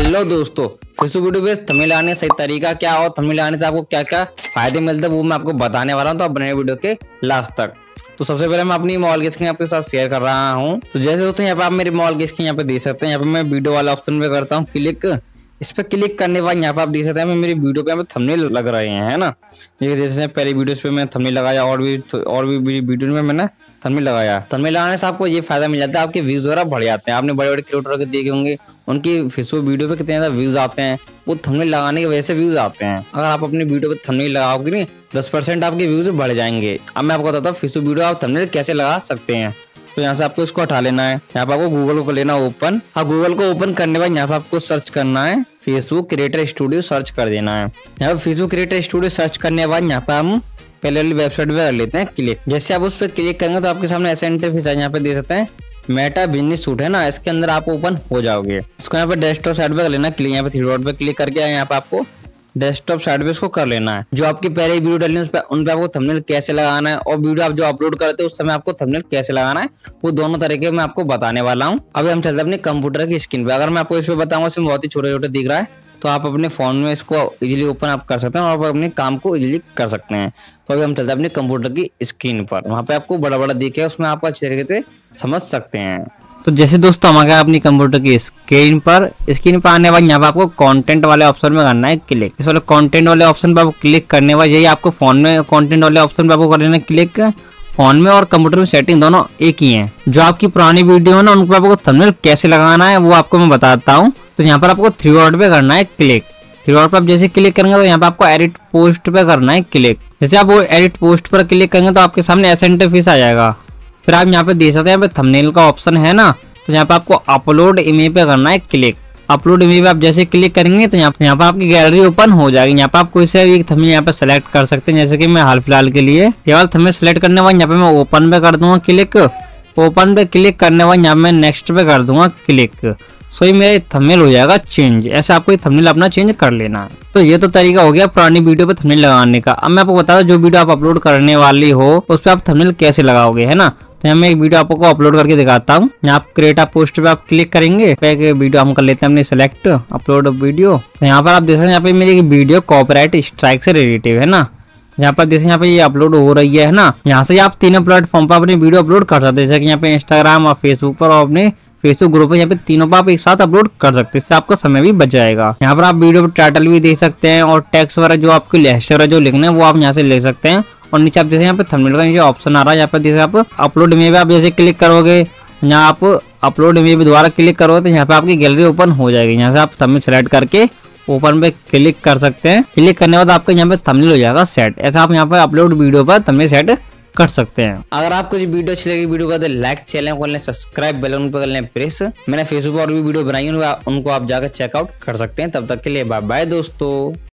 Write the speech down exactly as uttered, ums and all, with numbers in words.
Hello दोस्तों, Facebook video पे thumbnail लगाने का सही तरीका क्या और थंबनेल लगाने से आपको क्या क्या फायदे मिलते हैं वो मैं आपको बताने वाला हूं। तो आप बने वीडियो के लास्ट तक। तो सबसे पहले मैं अपनी मोबाइल की स्क्रीन आपके साथ शेयर कर रहा हूं। तो जैसे दोस्तों यहाँ पे आप मेरी मोबाइल की स्क्रीन यहाँ पे देख सकते हैं। यहाँ पे मैं वीडियो वाला ऑप्शन पे करता हूँ क्लिक। इस पे क्लिक करने के बाद यहाँ पे आप देख सकते हैं मेरी वीडियो पे यहाँ पे थंबनेल लग रहे हैं, है ना। ये जैसे पहले वीडियोस पे मैं थंबनेल लगाया और भी और भी वीडियो में मैंने थंबनेल लगाया। थंबनेल लगाने से आपको ये फायदा मिल जाता है, आपके व्यूज वगैरह बढ़ जाते हैं। आपने बड़े बड़े क्रिएटर के देखे होंगे, उनकी फेसबुक वीडियो पे कितने ज्यादा व्यूज आते हैं, वो थंबनेल लगाने की वजह से व्यूज आते हैं। अगर आप अपनी वीडियो पे थंबनेल लगाओगे नहीं, दस परसेंट आपके व्यूज बढ़ जाएंगे। अब मैं आपको बताता हूँ फेसबुक वीडियो आप थंबनेल कैसे लगा सकते हैं। तो यहाँ से आपको इसको हटा लेना है। यहाँ पे आपको गूगल को लेना ओपन। हाँ, गूगल को ओपन करने के बाद यहाँ पे आपको सर्च करना है फेसबुक क्रिएटर स्टूडियो, सर्च कर देना है। यहाँ पे फेसबुक क्रिएटर स्टूडियो सर्च करने के बाद यहाँ पे हम पहले वाली वेबसाइट पे कर लेते हैं क्लिक। जैसे आप उस पर क्लिक करेंगे तो आपके सामने ऐसा इंटरफेस है। यहाँ पे देख सकते हैं मेटा बिजनेस सूट है ना, इसके अंदर आप ओपन हो जाओगे। इसको यहाँ पे डेस्कटॉप साइड पे कर लेना क्लिक। यहाँ पे थ्री डॉट पे क्लिक करके यहाँ पे आपको डेस्कटॉप साइड पे इसको कर लेना है। जो आपकी पहले वीडियो डालनी है उस पे उन पे आपको थंबनेल कैसे लगाना है और वीडियो आप जो अपलोड करते हो उस समय आपको थंबनेल कैसे लगाना है, वो दोनों तरीके मैं आपको बताने वाला हूँ। अभी हम चलते हैं अपने कंप्यूटर की स्क्रीन पे। अगर मैं आपको इस पे बताऊंगा इसमें बहुत ही छोटे छोटे दिख रहा है, तो आप अपने फोन में इसको इजीली ओपन आप कर सकते हैं और आप अपने काम को इजीली कर सकते हैं। तो अभी हम चलते हैं अपने कंप्यूटर की स्क्रीन पर। वहाँ पे आपको बड़ा बड़ा दिखे, उसमें आप अच्छी तरीके से समझ सकते हैं। तो जैसे दोस्तों हम आ गए अपनी कंप्यूटर की स्क्रीन पर। स्क्रीन पर आने के बाद यहाँ पे आपको कंटेंट वाले ऑप्शन में करना है क्लिक। इस वाले कंटेंट वाले ऑप्शन पर आपको क्लिक करने के बाद यही आपको फोन में कंटेंट वाले ऑप्शन पर आपको कर लेना है क्लिक। फोन में और कंप्यूटर में सेटिंग दोनों एक ही है। जो आपकी पुरानी वीडियो है ना, उन पर आपको थंबनेल कैसे लगाना है वो आपको मैं बताता हूँ। तो यहाँ पर आपको थ्री डॉट पे करना है क्लिक। थ्री डॉट पर आप जैसे क्लिक करेंगे तो यहाँ पे आपको एडिट पोस्ट पे करना है क्लिक। जैसे आप वो एडिट पोस्ट पर क्लिक करेंगे तो आपके सामने ऐसा इंटरफेस आ जाएगा। फिर आप यहाँ पे देख सकते हैं यहाँ पे थंबनेल का ऑप्शन है ना, तो यहाँ पे आपको अपलोड इमेज पे करना है क्लिक। अपलोड इमेज पे आप जैसे क्लिक करेंगे तो यहाँ यहाँ पे आपकी गैलरी ओपन हो जाएगी। यहाँ पे आप कोई से एक थंबनेल यहाँ पे सेलेक्ट कर सकते हैं। जैसे कि मैं हाल फिलहाल के लिए ये वाला थंबनेल सेलेक्ट करने के बाद यहाँ पे मैं ओपन पे कर दूंगा क्लिक। ओपन पे क्लिक करने के बाद यहाँ पे मैं नेक्स्ट पे कर दूंगा क्लिक। सो ये मेरा थंबनेल हो जाएगा चेंज। ऐसे आपको थंबनेल अपना चेंज कर लेना है। तो ये तो तरीका हो गया पुरानी वीडियो पे थंबनेल लगाने का। अब मैं आपको बता दूं जो वीडियो आप अपलोड करने वाली हो उस पर आप थंबनेल कैसे लगाओगे, है ना। तो यहाँ मैं एक वीडियो आपको अपलोड करके दिखाता हूँ। यहाँ आप क्रिएट अ पोस्ट पे आप क्लिक करेंगे, एक वीडियो हम कर लेते हैं अपने सेलेक्ट अपलोड वीडियो। तो यहाँ पर आप देख सकते हैं यहाँ पे मेरी वीडियो कॉपीराइट स्ट्राइक से रिलेटिव है ना। यहाँ पर जैसे यहाँ पे ये अपलोड हो रही है ना, यहाँ से आप तीनों प्लेटफॉर्म पर अपनी वीडियो अपलोड कर सकते हैं। जैसे कि यहाँ पे इंस्टाग्राम और फेसबुक पर और अपने फेसबुक ग्रुप पे यहाँ पे तीनों पर आप एक साथ अपलोड कर सकते हैं। इससे आपका समय भी बच जाएगा। यहाँ पर आप वीडियो पर टाइटल भी दे सकते हैं और टेक्स्ट वगैरह जो आपके लेक्चर है जो लिखना है वो आप यहाँ से ले सकते हैं। और नीचे आप जैसे यहाँ पे थंबनेल का नीचे ऑप्शन आ रहा है, यहाँ पे जैसे आप अपलोड इमेज आप जैसे क्लिक करोगे, यहाँ आप अपलोड इमेज द्वारा क्लिक करोगे तो यहाँ पे आपकी गैलरी ओपन हो जाएगी। यहाँ से आप थंबनेल सेलेक्ट करके ओपन पे क्लिक कर सकते हैं। क्लिक करने के बाद आपका यहाँ पे थंबनेल हो जाएगा सेट। ऐसा आप यहाँ पे अपलोड वीडियो पर थंबनेल सेट कर सकते हैं। अगर आपको ये वीडियो अच्छी लगी, वीडियो को तो लाइक, चैनल को सब्सक्राइब, बेल आइकन पर कर लें प्रेस। मैंने फेसबुक पर और भी वीडियो बनाई है, उनको आप जाकर चेकआउट कर सकते हैं। तब तक के लिए बाय बाय दोस्तों।